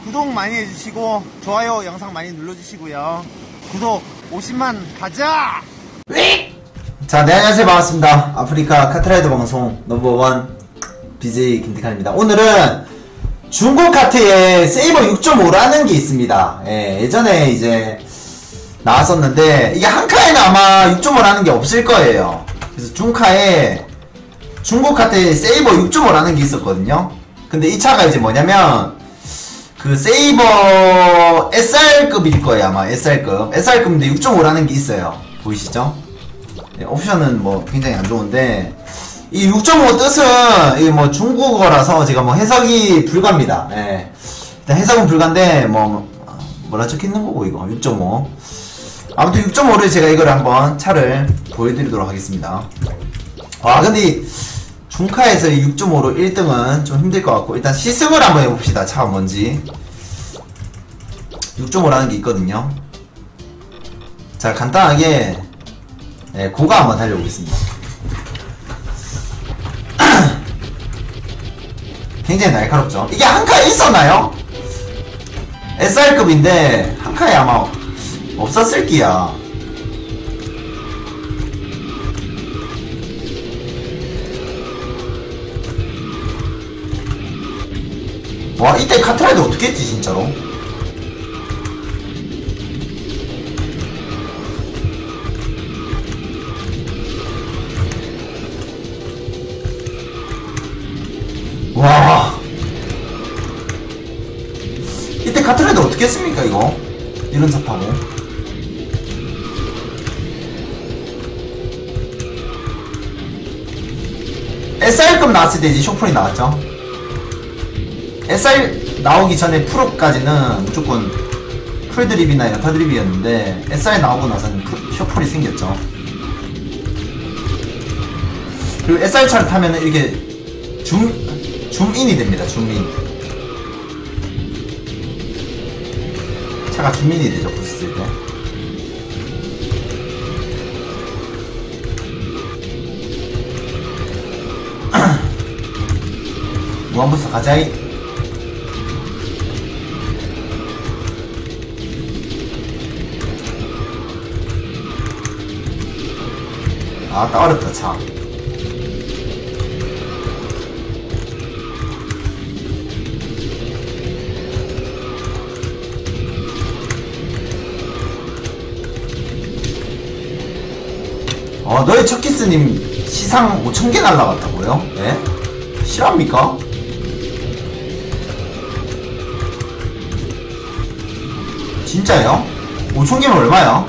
구독 많이 해주시고 좋아요 영상 많이 눌러주시고요. 구독 50만 가자! 자, 네, 안녕하세요. 반갑습니다. 아프리카 카트라이더 방송 넘버원 BJ 김태칸입니다. 오늘은 중고 카트에 세이버 6.5라는 게 있습니다. 예전에 이제 나왔었는데 이게 한카에는 아마 6.5라는 게 없을 거예요. 그래서 중카에 중고 카트에 세이버 6.5라는 게 있었거든요. 근데 이 차가 이제 뭐냐면 그 세이버 SR급일 거예요. 아마 SR급. SR급인데 6.5라는 게 있어요. 보이시죠? 네, 옵션은 뭐 굉장히 안 좋은데 이 6.5 뜻은 이 뭐 중국어라서 제가 뭐 해석이 불가입니다. 예. 일단 해석은 불가인데 뭐라 적혀있는 거고 이거 6.5. 아무튼 6.5를 제가 이걸 한번 차를 보여드리도록 하겠습니다. 와, 근데 이 중카에서 이 6.5로 1등은 좀 힘들 것 같고 일단 시승을 한번 해봅시다. 차가 뭔지. 6.5라는 게 있거든요. 자, 간단하게 고가 한번 달려보겠습니다. 굉장히 날카롭죠. 이게 한카에 있었나요? SR급인데 한카에 아마 없었을 기야. 와, 이때 카트라이더 어떻게 했지 진짜로? 와, 이때 카트라이더 어떻게 했습니까 이거? 이런 차 타고 SR급 나왔을 때 이제 쇼플이 나왔죠. SR 나오기 전에 프로까지는 무조건 풀드립이나 여타드립이었는데 SR 나오고 나서는 쇼플이 생겼죠. 그리고 SR 차를 타면은 이렇게 줌인이 됩니다. 줌인. 차가 줌인이 되죠. 부스쓸 때. 무한부스 가자이. 아, 딱 어렵다 차. 너의 첫키스님 시상 5,000개 날라갔다고요? 예? 실합니까? 진짜요? 5,000개면 얼마야?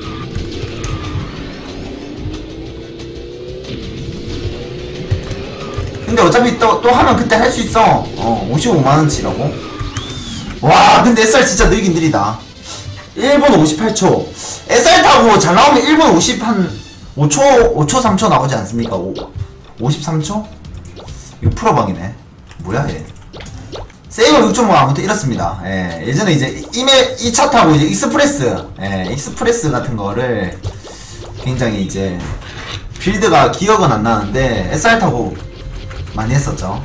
근데 어차피 또 하면 그때 할 수 있어. 55만원치라고? 와, 근데 SR 진짜 느리긴 느리다. 1분 58초. SR 타고 잘 나오면 1분 5초 3초 나오지 않습니까? 53초? 이거 프로방이네. 뭐야 얘. 세이버 6.5 아무튼 이렇습니다. 예전에 이제 이 차 타고 이제 익스프레스 같은 거를 굉장히 이제 빌드가 기억은 안 나는데 SR 타고 많이 했었죠.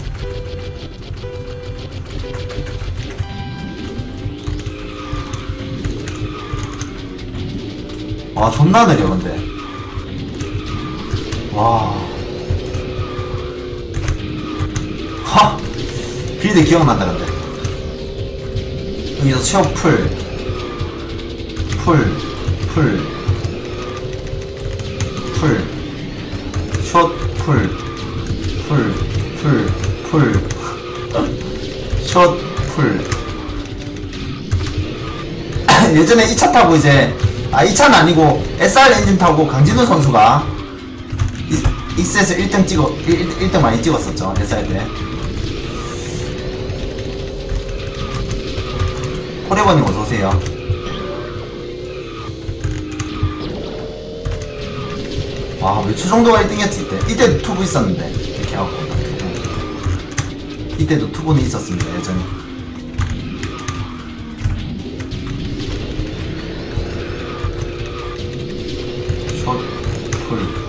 와, 존나 느려 근데. 와, 하, 빌드 기억난다 근데. 여기서 체어 풀, 숏 숏 풀. 예전에 이 차 타고 이제 이 차는 아니고 SR 엔진 타고 강진우 선수가 익스에서 1등 많이 찍었었죠. SR 때. 포레버님 어서오세요. 와, 몇 초 정도가 1등이었지 이때? 이때도 투브 있었는데 이렇게 하고 투브. 이때도 투브는 있었습니다. 예전에. 숏 풀.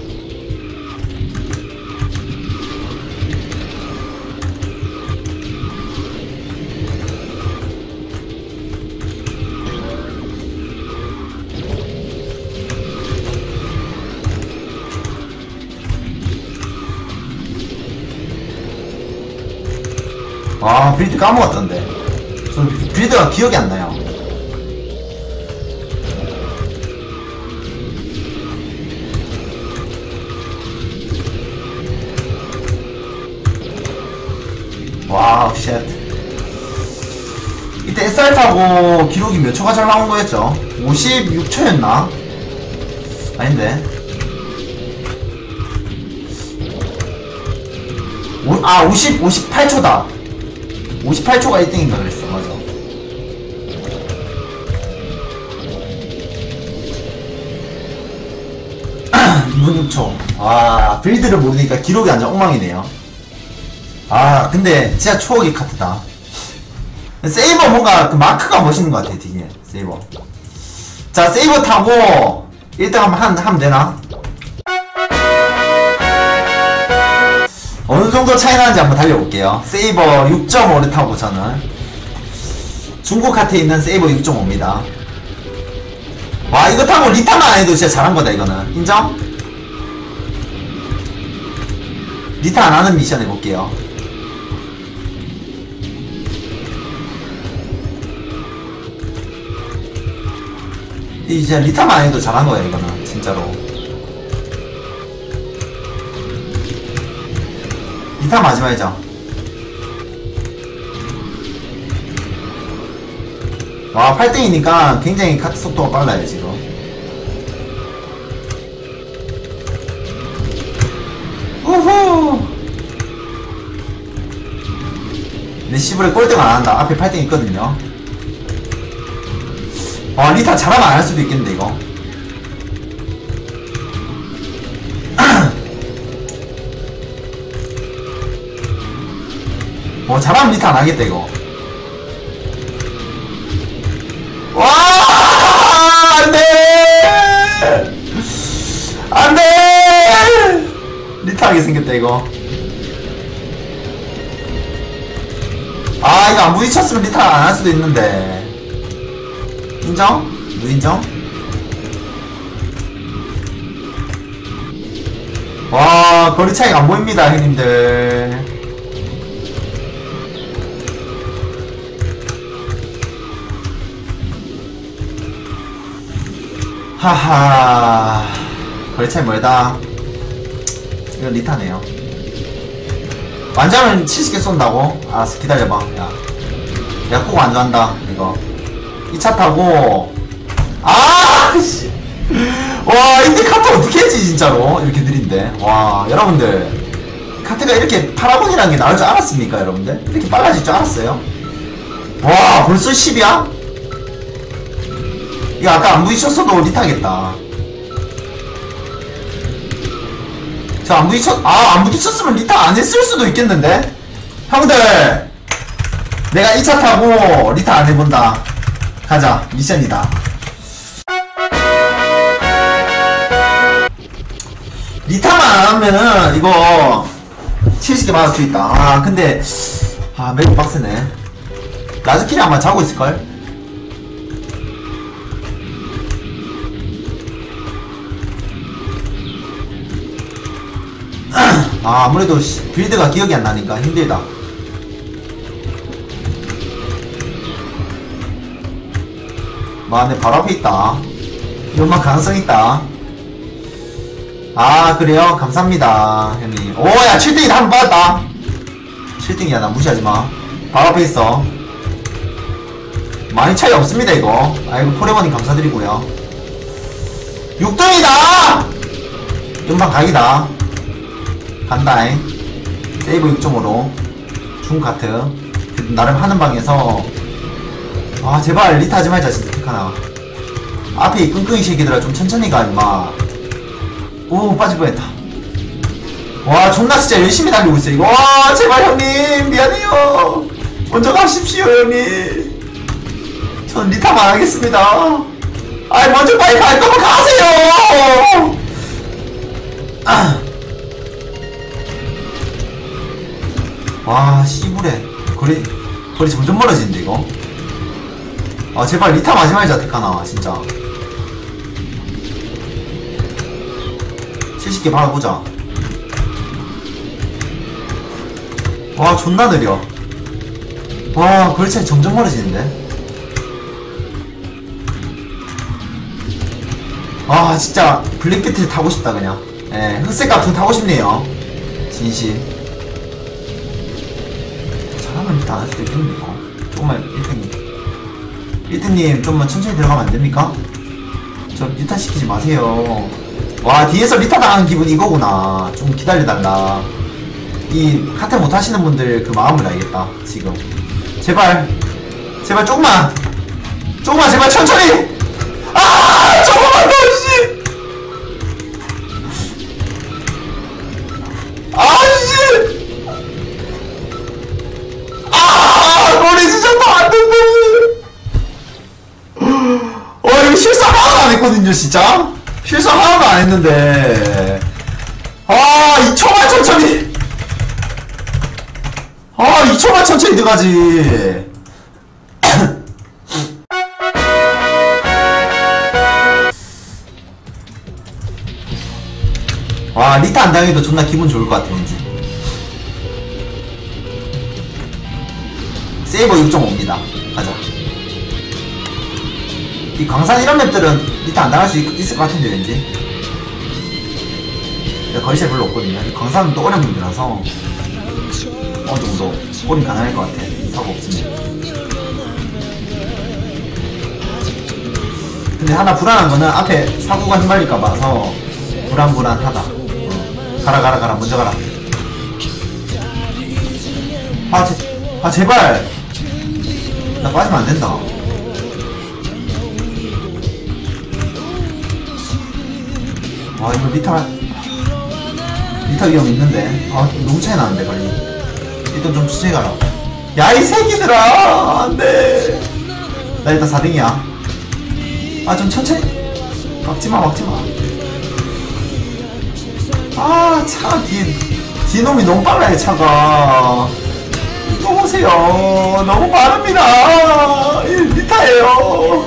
아, 빌드 까먹었던데. 저는 빌드가 기억이 안 나요. 와우, 쉣. 이때 SR 타고 기록이 몇 초가 잘 나온 거였죠? 56초였나? 아닌데. 58초다. 58초가 1등인가 그랬어, 맞아. (2분 6초) 아, 빌드를 모르니까 기록이 완전 엉망이네요. 아, 근데 진짜 추억의 카트다. 세이버 뭔가 그 마크가 멋있는 것 같아, 되게. 세이버. 자, 세이버 타고 1등 하면 되나? 어느 정도 차이 나는지 한번 달려볼게요. 세이버 6.5를 타고 저는 중국 카트에 있는 세이버 6.5입니다. 와, 이거 타고 리타만 안 해도 진짜 잘한 거다, 이거는. 인정? 리타 안 하는 미션 해볼게요. 이제 리타만 안 해도 잘한 거야, 이거는. 진짜로. 리타 마지막 해자. 와, 8등이니까 굉장히 카트 속도가 빨라요, 지금. 우후! 근데 시브레 꼴등 안 한다. 앞에 8등 있거든요. 와, 리타 잘하면 안 할 수도 있겠는데, 이거. 잘하면 리타 안 하겠다, 이거. 와! 안 돼! 안 돼! 리타 하게 생겼다, 이거. 아, 이거 안 부딪혔으면 리타 안 할 수도 있는데. 인정? 무인정? 와, 거리 차이가 안 보입니다, 형님들. 하하, 거리 차이 멀다. 이거 리타네요. 완전은 70개 쏜다고? 알았어, 기다려봐. 야, 꼭 완주한다, 이거. 2차 타고, 씨. 와, 근데 카트 어떻게 했지, 진짜로? 이렇게 느린데. 와, 여러분들. 카트가 이렇게 파라곤이라는 게 나올 줄 알았습니까, 여러분들? 이렇게 빨라질 줄 알았어요? 와, 벌써 10이야? 이거 아까 안 부딪혔어도 리타겠다. 저 안 부딪혔으면 리타 안 했을 수도 있겠는데? 형들! 내가 2차 타고 리타 안 해본다. 가자, 미션이다. 리타만 안 하면은 이거 70개 맞을 수 있다. 근데 매우 빡세네. 라즈킬이 아마 자고 있을걸? 아무래도 빌드가 기억이 안 나니까 힘들다. 내 바로 앞에 있다. 연막 가능성 있다. 그래요? 감사합니다, 형님. 오야, 7등이다. 한 번 받았다. 7등이야, 나 무시하지마. 바로 앞에 있어. 많이 차이 없습니다, 이거. 아이고, 포레버님 감사드리고요. 6등이다! 연방 각이다. 간다잉. 세이브 6.5로 중카트 나름 하는 방에서 제발 리타 하지 말자, 진짜. 택하나 앞에 이 끙끙이 새끼들아 좀 천천히 가, 임마. 오, 빠질 뻔했다. 와, 존나 진짜 열심히 달리고 있어, 이거. 와, 제발 형님, 미안해요. 먼저 가십시오, 형님. 전 리타만 하겠습니다. 먼저 빨리 갈 거면 가세요! 와, 씨부레. 거리 점점 멀어지는데, 이거. 제발 리타 마지 말자, 택하나, 진짜. 70개 받아보자. 와, 존나 느려. 와, 거리 차이 점점 멀어지는데? 아, 진짜, 블랙비틀 타고 싶다, 그냥. 예, 흑색 값은 타고 싶네요. 진심. 잘하면 일단 안 할 수도 있겠는데, 이거. 조금만, 1등님. 1등님, 좀만 천천히 들어가면 안 됩니까? 저 리타 시키지 마세요. 와, 뒤에서 리타 당한 기분 이거구나. 좀 기다려달라. 이 카트 못 하시는 분들 그 마음을 알겠다, 지금. 제발, 제발 조금만, 제발 천천히! 아! 조금만 더, 씨! 아, 씨! 아! 머리 진짜 다 안 된다! 이거 실수 하나도 안 했거든요, 진짜? 실수 하나도 안 했는데. 아, 2초만 천천히! 아, 2초만 천천히 들어가지. 와, 리타 안 당해도 존나 기분 좋을 것 같아, 왠지. 세이버 6.5입니다. 가자. 이 광산 이런 맵들은 리타 안 당할 수 있을 것 같은데, 왠지. 거리차이 별로 없거든요. 이 광산은 또 어려운 문제라서 어느 정도 홀이 가능할 것 같아. 사고 없으면. 근데 하나 불안한 거는 앞에 사고가 휘말릴까 봐서 불안하다. 가라 먼저 가라. 아 제발 나 빠지면 안 된다. 와, 이거 리타 위험 있는데. 아, 너무 차이 나는데 빨리. 일단 좀 천천히 가라. 야, 이 새끼들아, 안돼. 나 일단 4등이야 아, 좀 천천히. 막지마. 아, 차 뒤놈이 너무 빨라요. 차가 이거 보세요. 너무 빠릅니다. 리타예요.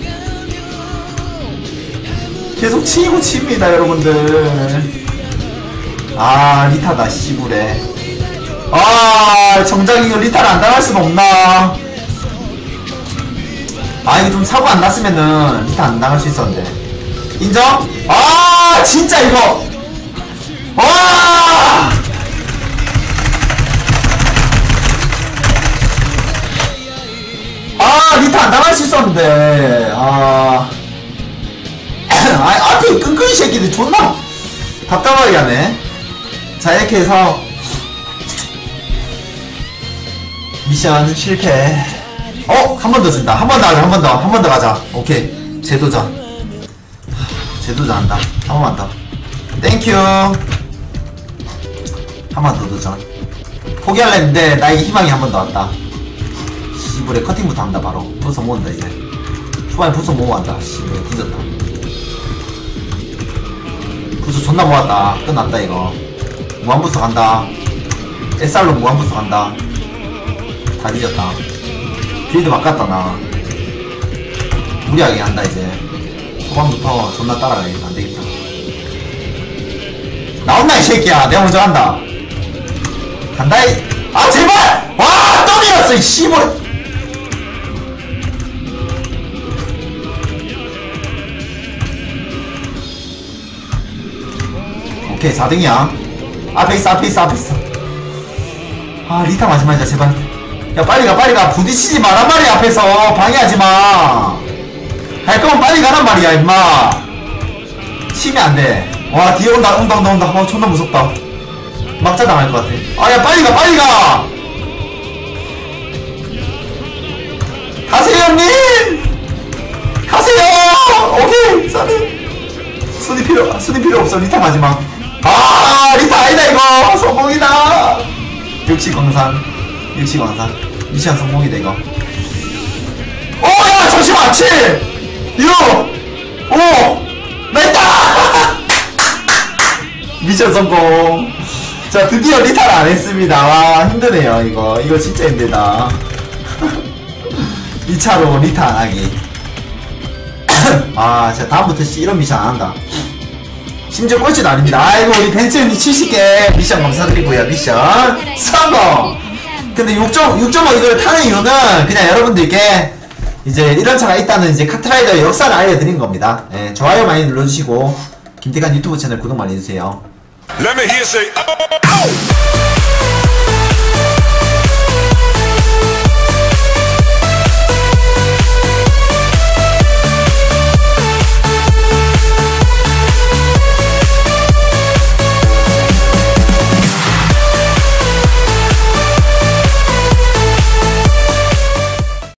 계속 치이고 칩니다, 여러분들. 아, 리타다, 씨부래. 아, 정작 이거 리타를 안 당할 수가 없나. 아, 이거 좀 사고 안 났으면은 리타 안 당할 수 있었는데. 인정? 아, 진짜 이거. 와! 아, 리타 안 당할 수 있었는데. 아, 앞에 끈끈이 새끼들 존나 답답하게 하네. 자, 이렇게 해서 미션 실패. 한 번 더 준다. 한 번 더 가자. 오케이. 재도전 한다. 한 번만 더. 땡큐. 한 번 더 도전. 포기할라 했는데 나에게 희망이 한 번 더 왔다. 씨부레 커팅부터 한다. 바로 부서 모은다. 이제 초반에 부서 모으고 한다. 씨부레 뒤졌다. 부서 존나 모았다. 끝났다 이거. 무한부서 간다. SR로 무한부서 간다. 다 뒤졌다. 빌드 바꿨다. 나 무리하게 한다. 이제 초반부터 존나 따라가야겠다. 안되겠다. 나온다 이 새끼야. 내가 먼저 간다. 간다. 아, 제발! 와, 또 밀었어 이 씨발. 오케이, 4등이야 앞에 있어. 아, 리타 마지막이다. 제발. 야, 빨리 가. 부딪히지 마란 말이야. 앞에서 방해하지 마. 갈 거면 빨리 가란 말이야, 임마. 치면 안 돼. 와, 뒤에 온다. 존나 무섭다. 막자 당할 것 같아. 아, 야, 빨리 가. 가세요, 형님. 가세요. 오케이, 순위 필요 없어. 리타 마지막. 아, 리타 아니다 이거. 성공이다. 역시 광산. 미션 성공이다 이거. 야, 잠시만. 7 6 5 나 했다. 미션 성공. 자, 드디어 리타를 안 했습니다. 와, 힘드네요 이거 진짜 힘들다. 2차로 리타 안 하기. 아, 진짜 다음부터 이런 미션 안 한다. 심지어 꼴찌도 아닙니다. 아이고, 우리 벤츠님 70개 미션 감사드리고요. 미션 성공! 근데 6.5 이걸 타는 이유는 그냥 여러분들께 이제 이런 차가 있다는 이제 카트라이더의 역사를 알려드린 겁니다. 예, 좋아요 많이 눌러주시고 김태관 유튜브 채널 구독 많이 해주세요. Let me hear say, oh, oh.